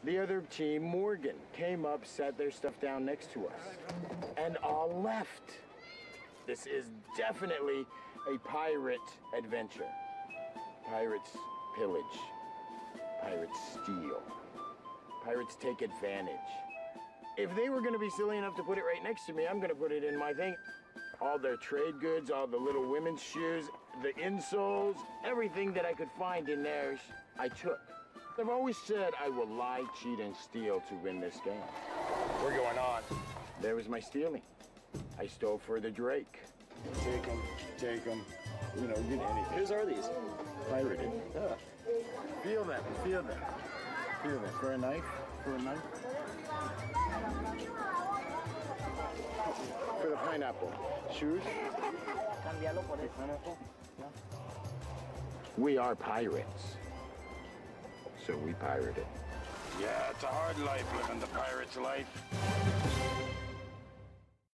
The other team, Morgan, came up, sat their stuff down next to us, and all left. This is definitely a pirate adventure. Pirates pillage. Pirates steal. Pirates take advantage. If they were going to be silly enough to put it right next to me, I'm going to put it in my thing. All their trade goods, all the little women's shoes, the insoles, everything that I could find in theirs, I took. I've always said I will lie, cheat, and steal to win this game. We're going on. There was my stealing. I stole for the Drake. Take them. You know, get anything. Whose are these? Pirated. Yeah. Feel them. Feel them. For a knife. For the pineapple. Shoes. Pineapple. Yeah. We are pirates. So we pirated. Yeah, it's a hard life living the pirate's life.